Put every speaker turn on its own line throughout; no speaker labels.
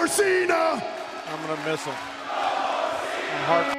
for Cena.
I'm gonna miss him. Heart.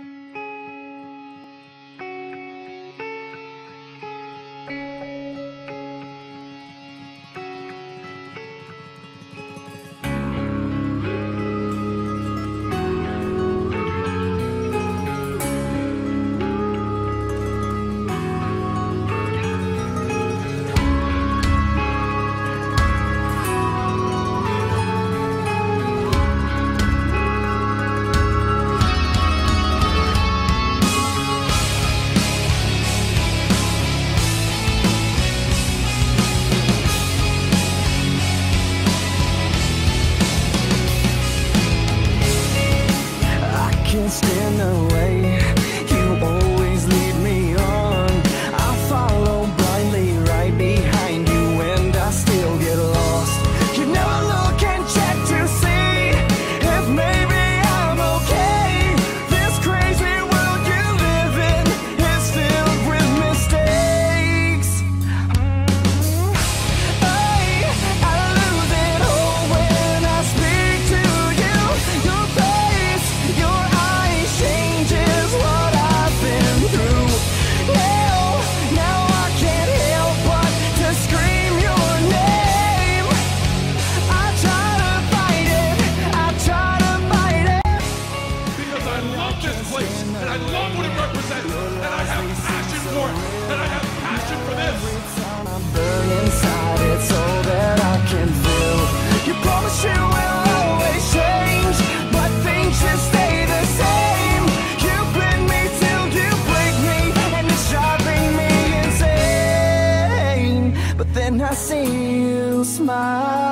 Can't stand the way you always lead me on. I follow blindly right behind you, and I still get lost. You never look and check to see if maybe I'm okay. This crazy world you live in is filled with mistakes. I lose it all when I speak to you. Your face, your changes what I've been through. Now I can't help but to scream your name. I try to fight it,
Because I love this place, and I love what it represents, and I have passion for it, and I have passion for this.
I burn inside, it's all that I can feel. You promise you will always change, but things just stay the same. You bend me till you break me, and it's driving me insane. But then I see you smile.